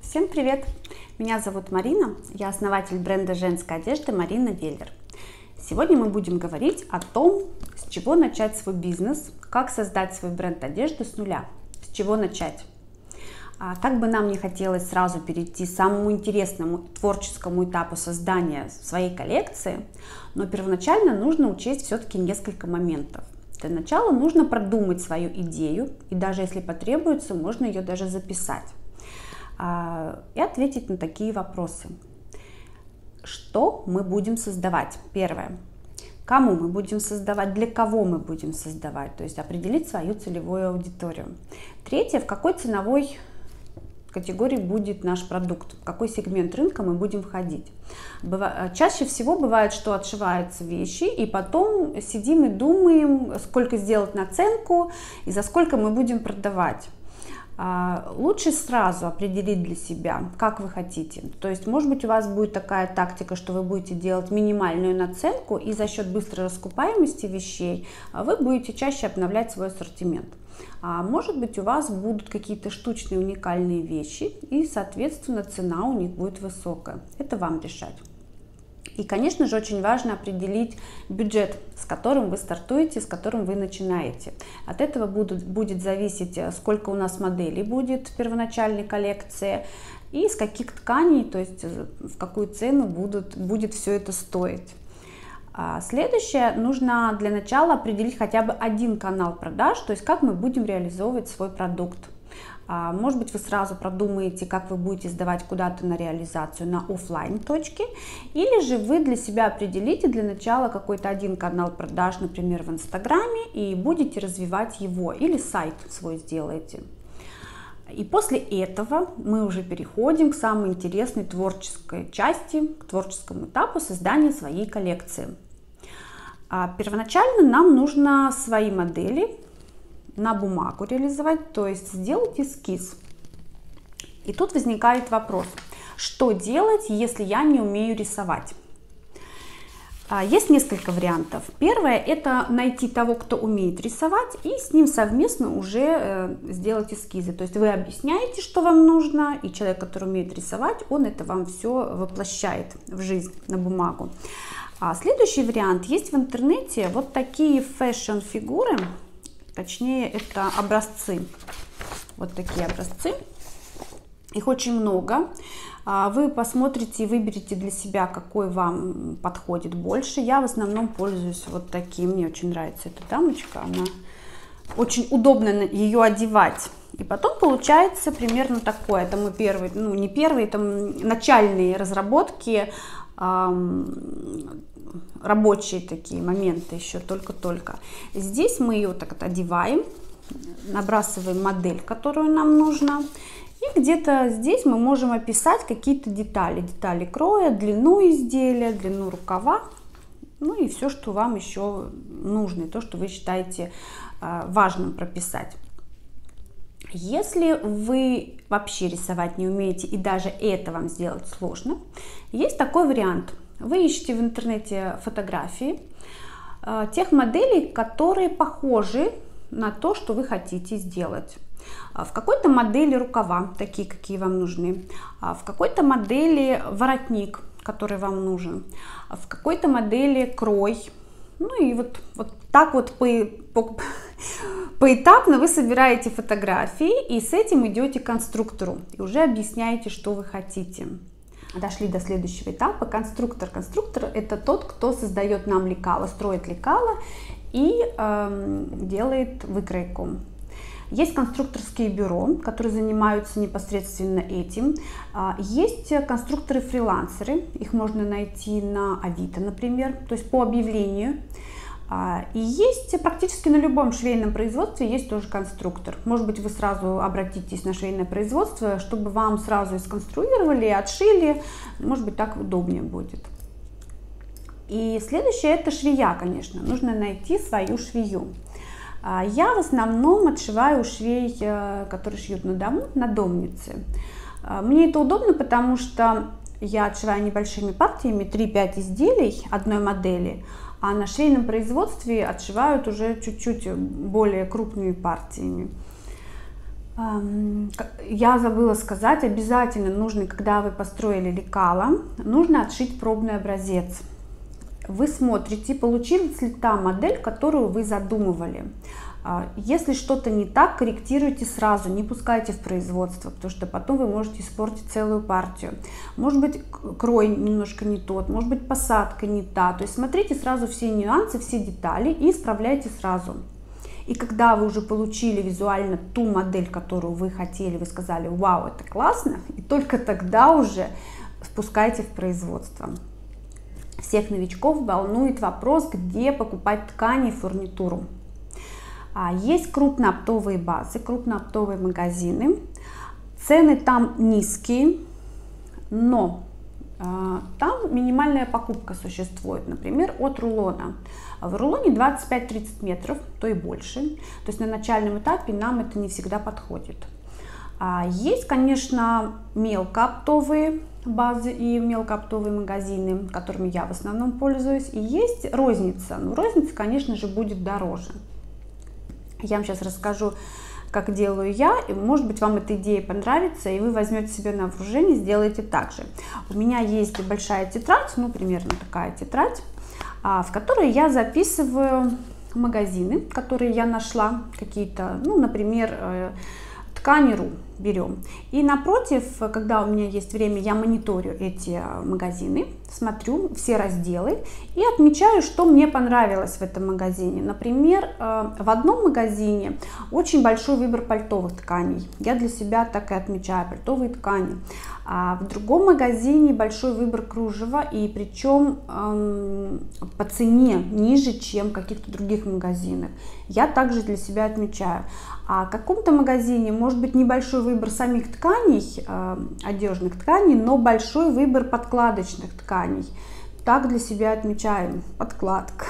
Всем привет! Меня зовут Марина, я основатель бренда женской одежды Марина Веллер. Сегодня мы будем говорить о том, с чего начать свой бизнес, как создать свой бренд одежды с нуля, с чего начать. Как бы нам не хотелось сразу перейти к самому интересному творческому этапу создания своей коллекции, но первоначально нужно учесть все-таки несколько моментов. Для начала нужно продумать свою идею, и даже если потребуется, можно ее даже записать и ответить на такие вопросы. Что мы будем создавать? Первое. Кому мы будем создавать, для кого мы будем создавать, то есть определить свою целевую аудиторию. Третье. В какой ценовой категории будет наш продукт, в какой сегмент рынка мы будем входить. Чаще всего бывает, что отшиваются вещи, и потом сидим и думаем, сколько сделать наценку и за сколько мы будем продавать. Лучше сразу определить для себя, как вы хотите. То есть, может быть, у вас будет такая тактика, что вы будете делать минимальную наценку, и за счет быстрой раскупаемости вещей вы будете чаще обновлять свой ассортимент. А может быть, у вас будут какие-то штучные уникальные вещи, и, соответственно, цена у них будет высокая. Это вам решать. И, конечно же, очень важно определить бюджет, с которым вы стартуете, с которым вы начинаете. От этого будет зависеть, сколько у нас моделей будет в первоначальной коллекции и из каких тканей, то есть в какую цену будет все это стоить. Следующее, нужно для начала определить хотя бы один канал продаж, то есть как мы будем реализовывать свой продукт. Может быть, вы сразу продумаете, как вы будете сдавать куда-то на реализацию на офлайн точке, или же вы для себя определите для начала какой-то один канал продаж, например, в Инстаграме, и будете развивать его, или сайт свой сделаете. И после этого мы уже переходим к самой интересной творческой части, к творческому этапу создания своей коллекции. Первоначально нам нужно свои модели на бумагу реализовать, то есть сделать эскиз. И тут возникает вопрос, что делать, если я не умею рисовать? Есть несколько вариантов. Первое — это найти того, кто умеет рисовать, и с ним совместно уже сделать эскизы. То есть вы объясняете, что вам нужно, и человек, который умеет рисовать, он это вам все воплощает в жизнь, на бумагу. Следующий вариант. Есть в интернете вот такие фэшн-фигуры, точнее, это образцы. Вот такие образцы. Их очень много. Вы посмотрите и выберете для себя, какой вам подходит больше. Я в основном пользуюсь вот таким. Мне очень нравится эта дамочка. Она очень удобно ее одевать. И потом получается примерно такое. Это мы первые, не первые, это начальные разработки, рабочие такие моменты еще только-только. Здесь мы ее так одеваем, набрасываем модель, которую нам нужно. И где-то здесь мы можем описать какие-то детали. Детали кроя, длину изделия, длину рукава. Ну и все, что вам еще нужно, и то, что вы считаете важным прописать. Если вы вообще рисовать не умеете, и даже это вам сделать сложно, есть такой вариант. Вы ищете в интернете фотографии тех моделей, которые похожи на то, что вы хотите сделать. В какой-то модели рукава, такие, какие вам нужны. В какой-то модели воротник, который вам нужен. В какой-то модели крой. Ну и вот так вот поэтапно вы собираете фотографии и с этим идете к конструктору. И уже объясняете, что вы хотите. Дошли до следующего этапа. Конструктор. Конструктор — это тот, кто создает нам лекало, строит лекало и делает выкройку. Есть конструкторские бюро, которые занимаются непосредственно этим. Есть конструкторы-фрилансеры, их можно найти на Авито, например, то есть по объявлению. И есть практически на любом швейном производстве есть тоже конструктор. Может быть, вы сразу обратитесь на швейное производство, чтобы вам сразу и сконструировали, и отшили. Может быть, так удобнее будет. И следующее — это швея, конечно. Нужно найти свою швею. Я в основном отшиваю у швей, которые шьют на дому, на домнице. Мне это удобно, потому что я отшиваю небольшими партиями, 3-5 изделий одной модели, а на швейном производстве отшивают уже чуть-чуть более крупными партиями. Я забыла сказать, обязательно нужно, когда вы построили лекало, нужно отшить пробный образец. Вы смотрите, получилась ли та модель, которую вы задумывали. Если что-то не так, корректируйте сразу, не пускайте в производство, потому что потом вы можете испортить целую партию. Может быть, крой немножко не тот, может быть, посадка не та. То есть смотрите сразу все нюансы, все детали и исправляйте сразу. И когда вы уже получили визуально ту модель, которую вы хотели, вы сказали: вау, это классно, и только тогда уже спускайте в производство. Всех новичков волнует вопрос, где покупать ткани и фурнитуру. Есть крупнооптовые базы, крупнооптовые магазины. Цены там низкие, но там минимальная покупка существует, например, от рулона. В рулоне 25-30 метров, то и больше. То есть на начальном этапе нам это не всегда подходит. Есть, конечно, мелкооптовые базы и мелкооптовые магазины, которыми я в основном пользуюсь. И есть розница. Но розница, конечно же, будет дороже. Я вам сейчас расскажу, как делаю я, и может быть вам эта идея понравится, и вы возьмете себе на вооружение, сделаете так же. У меня есть большая тетрадь, ну примерно такая тетрадь, в которой я записываю магазины, которые я нашла, какие-то, ну, например, Ткани.ру берем. И напротив, когда у меня есть время, я мониторю эти магазины, смотрю все разделы и отмечаю, что мне понравилось в этом магазине. Например, в одном магазине очень большой выбор пальтовых тканей. Я для себя так и отмечаю пальтовые ткани. А в другом магазине большой выбор кружева, и причем по цене ниже, чем в каких-то других магазинах. Я также для себя отмечаю. А в каком-то магазине может быть небольшой выбор самих тканей, одежных тканей, но большой выбор подкладочных тканей. Так для себя отмечаем: подкладка.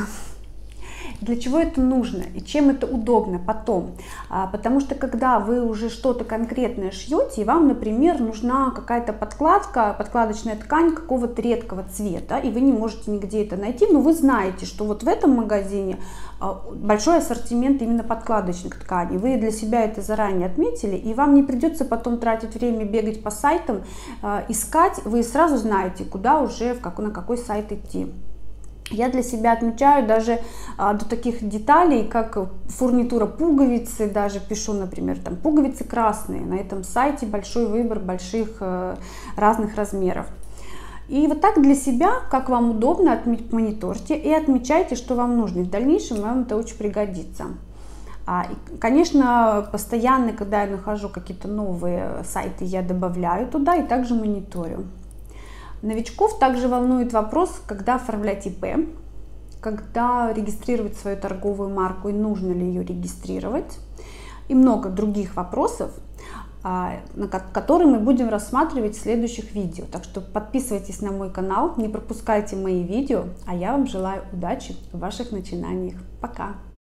Для чего это нужно и чем это удобно потом? Потому что когда вы уже что-то конкретное шьете, и вам, например, нужна какая-то подкладка, подкладочная ткань какого-то редкого цвета, и вы не можете нигде это найти, но вы знаете, что вот в этом магазине большой ассортимент именно подкладочных тканей. Вы для себя это заранее отметили, и вам не придется потом тратить время бегать по сайтам, искать. Вы сразу знаете, куда уже, на какой сайт идти. Я для себя отмечаю даже до таких деталей, как фурнитура пуговицы, даже пишу, например, там пуговицы красные, на этом сайте большой выбор больших разных размеров. И вот так для себя, как вам удобно, мониторьте и отмечайте, что вам нужно. И в дальнейшем вам это очень пригодится. И, конечно, постоянно, когда я нахожу какие-то новые сайты, я добавляю туда и также мониторю. Новичков также волнует вопрос, когда оформлять ИП, когда регистрировать свою торговую марку и нужно ли ее регистрировать, и много других вопросов, которые мы будем рассматривать в следующих видео. Так что подписывайтесь на мой канал, не пропускайте мои видео, а я вам желаю удачи в ваших начинаниях. Пока!